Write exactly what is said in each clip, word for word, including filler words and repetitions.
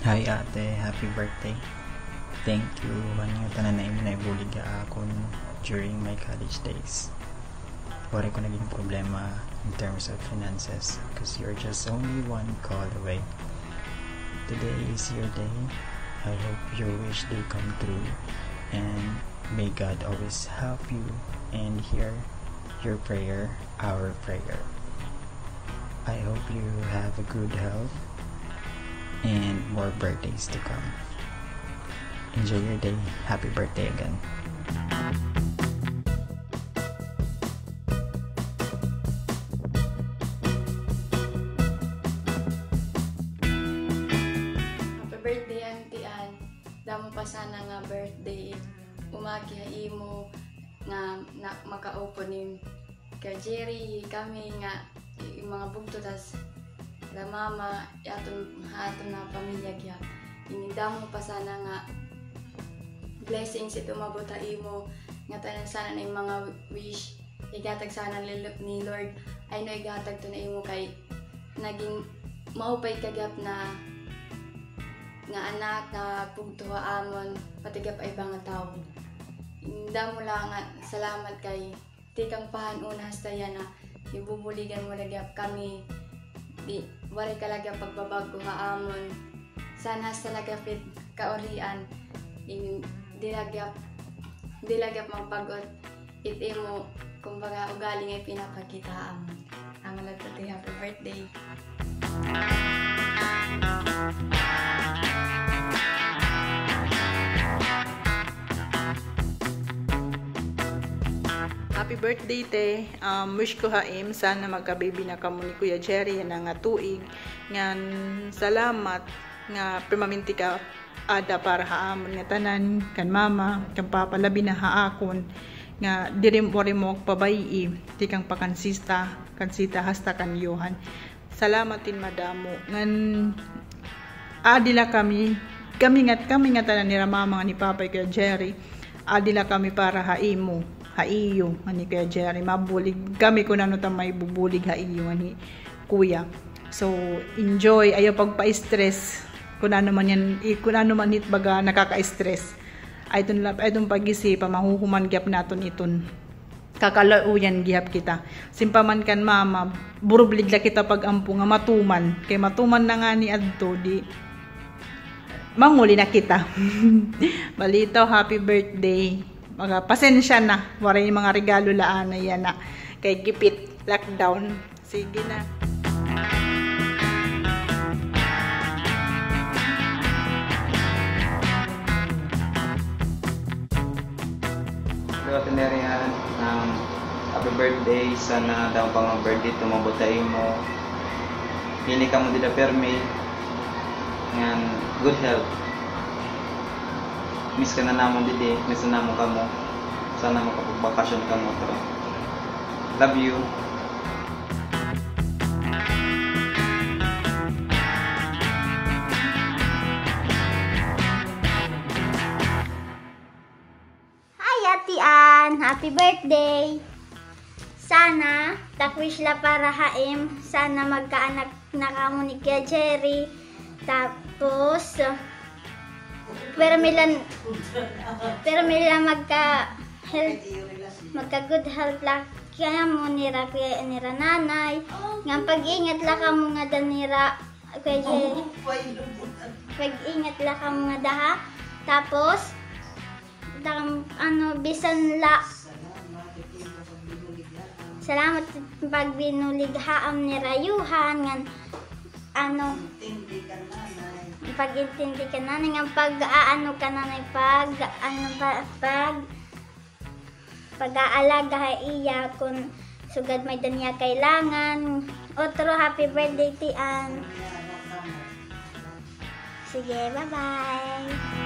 Hi ate, happy birthday. Thank you kanyo tanan na imo na ibulig akon during my college days. Wala ko naging problema in terms of finances because you're just only one call away. Today is your day. I hope your wish do come true, and may God always help you and hear your prayer, our prayer. I hope you have a good health and more birthdays to come. Enjoy your day. Happy birthday again. Happy birthday Auntie Ann. Damo pa sana nga birthday. Umagi imo nga na, maka-open ni ka Jerry kami nga yung mga bugto tas la mama aton aton na pamilya gya. Inidamo pa sana nga blessings ito mabuta imo nga tanan sana na yung mga wish igatag sana ni Lord ay no igatag to na imo kay naging maupay kagap na nga anak na pugtuha amon patigap ay ibang tao. Indamo lang nga salamat kay tikang pahan una hasta yan na ibubuligan mo lagap kami di wari kalaga pagbabago ha amon sana hasta lagapit kaurian in dilagap dilagap magpagot iti mo kumbaga ugali nga pinapakita amon ang nagtati happy birthday. Happy birthday te. Um, wish ko haim sana magka-baby na kamo ni Kuya Jerry na nga tuig. Ngan salamat nga permaminti ka ada para haamon nga tanan kan mama kan papa labi na haakon nga diri mo rin mo pabayi ti kang pakansista kansita hasta kan Johan. Salamatin madamo ngan adila kami kami nga kami nga tanan ni mama nga ni papa Kuya Jerry adila kami para haimo haiyo ani Kuya Jerry mabulig kami kun ano ta may bubulig haiyo ani kuya. So enjoy ayo pagpa-stress kun ano man yan kun ano man it baga nakaka-stress ay tun ay tun pag-isip mahuhuman gyap naton iton kakalauyan gihap kita simpaman kan mama burublig la kita pag-ampo nga matuman kay matuman na nga ni adto di manguli na kita. Balito happy birthday. Mga pasensya na, wala yung mga regalo laan na yan na kay gipit, lockdown. Sige na. Hello, Tinerian. Um, happy birthday. Sana daw pang ang birthday tumabutay mo. Pili ka mo dito permi. And good health. Miss ka na namon didi, miss na namon ka mo. Sana makapagbakasyon ka mo. Pero love you. Hi Ate Ann, happy birthday. Sana takwish la para haim, sana magkaanak na kamo ni Kuya Jerry. Tapos pero milan pero milan magka health magka good health la kaya mo nira kuya nira nanay nga pag-ingat la kamo nga danira kuya Jerry pag-ingat la kamo nga daha tapos dam, ano bisan la salamat pag binulighaam ni Rayuhan nga ano pag-intindi ka na nga pag-aano ka na pag ano ba pag pag-aalaga iya kung sugad may daniya kailangan. Otro happy birthday ti Ann. Sige, bye-bye.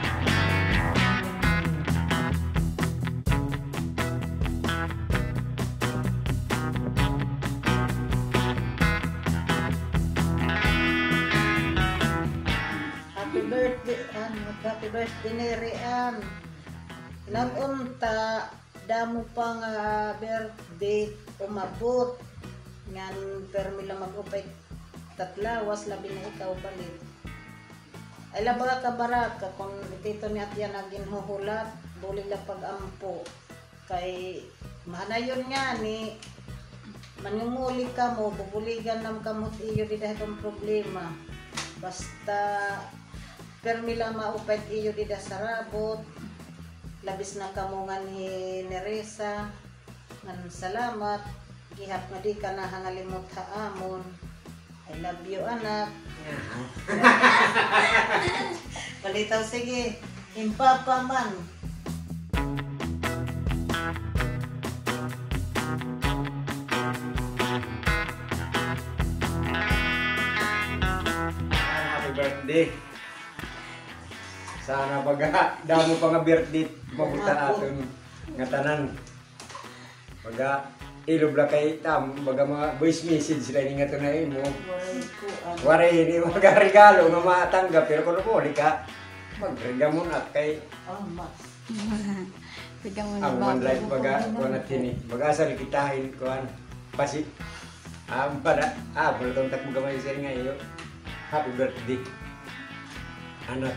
Birthday ano happy birthday ni Rian ilang unta damo pang uh, birthday umabot ngan permi lang mag-upay tatlawas labi na ikaw palit Ay labaga ka baraka kung dito ni Atya naging huhulat, buli la pag-ampo. Kay mahanayon nga ni manunguli ka mo, bubuligan nam kamot iyo di dahil kong problema. Basta permi lang maupad iyo di dahil sa rabot. Labis na kamo nga ni Neresa. Ngan salamat. Gihap nga di ka na hangalimot haamon. I love you, anak. Palitaw, sige. Impapa man. Happy birthday. Sana baga damo pa nga birthday mabuta aton nga tanan. Baga ilob la kay tam baga mga voice message sila ni nga tunay mo. Waray ni mga regalo nga matanggap pero kung mo ka magregamo na kay Amas. Bigyan mo na ang ba? man life baga kuan tini. Baga sa likitahin kuan pasi. Am para ah bultong tak mo gamay sa nga iyo. Happy birthday. Anak.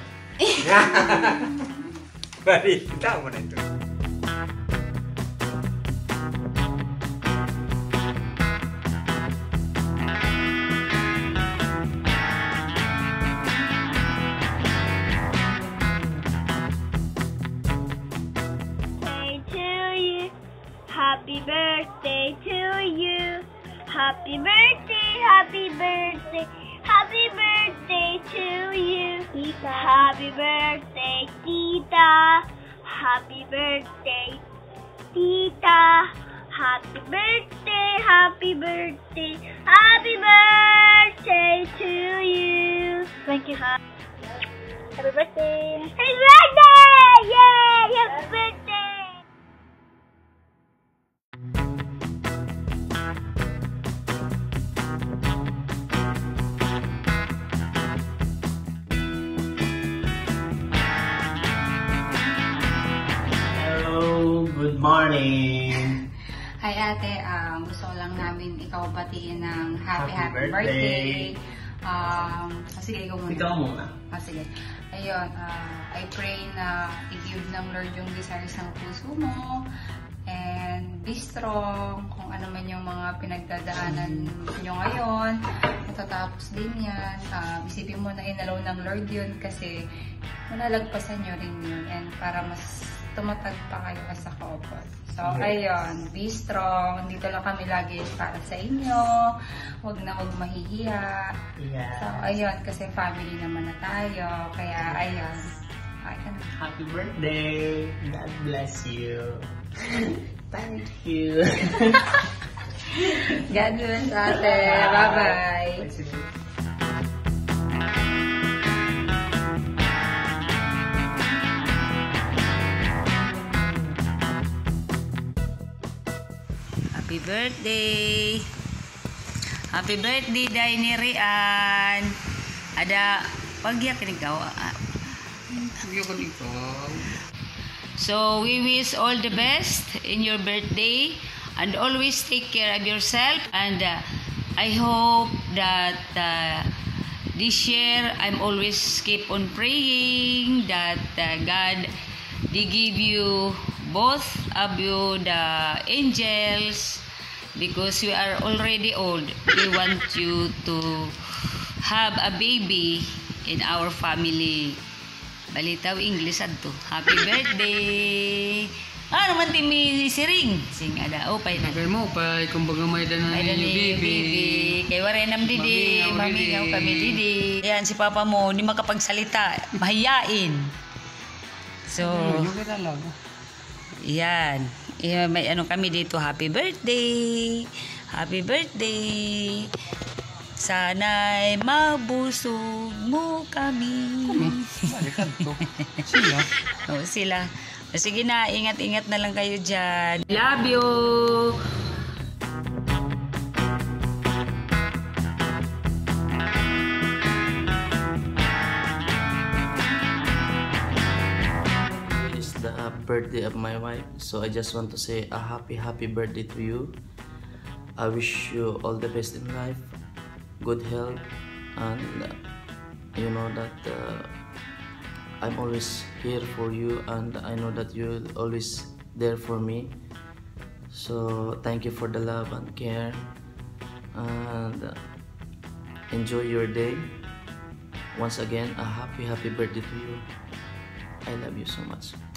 Bari, tama na ito. Happy birthday to you. Happy birthday, happy birthday, happy birthday to you. Tita. Happy birthday, Tita. Happy birthday, Tita. Happy birthday, happy birthday, happy birthday to you. Thank you. Happy birthday. Happy birthday! Yay! Happy birthday! Good morning! Hi ate, um, gusto lang namin ikaw batiin ng happy happy, Happy birthday. birthday. Um, ah, sige, ikaw muna. Ikaw muna. Ah, sige. Ayun, uh, I pray na i-give ng Lord yung desires ng puso mo. And be strong kung ano man yung mga pinagdadaanan nyo ngayon. Matatapos din yan. Uh, isipin mo na inalaw ng Lord yun kasi malalagpasan nyo rin yun. And para mas tumatag pa kayo as a couple. So, yes. Ayun, be strong. Dito lang kami lagi para sa inyo. Huwag na huwag mahihiya. Yes. So, ayun, kasi family naman na tayo. Kaya, ayun. Okay ka na. Happy birthday! God bless you! Thank you! God bless ate. Bye-bye. Happy birthday! Happy birthday, Daini Rian! Ada, pagyak ni ikaw. Pagyak ni ikaw. So, we wish all the best in your birthday and always take care of yourself. And uh, I hope that uh, this year, I'm always keep on praying that uh, God, they give you both of you the angels, because we are already old. We want you to have a baby in our family. Balitaw English adto. Happy birthday. Ah, naman ti mi siring. Sing ada oh pay na. Kay mo pay kumbaga may danan Ay ni baby. baby. Kay wala nam didi, mamingaw kami didi. Yan si papa mo di makapagsalita, mahiyain. So, Yung kita lang. yan. Eh, may ano kami dito, happy birthday. Happy birthday. Sana'y mabusog mo kami. Balikan to. Sila. Oo, sila. O, sige na, ingat-ingat na lang kayo dyan. Love you! It's the uh, birthday of my wife, so I just want to say a happy happy birthday to you. I wish you all the best in life, good health, and uh, you know that uh, I'm always here for you, and I know that you're always there for me. So thank you for the love and care, and enjoy your day. Once again, a happy happy birthday to you. I love you so much.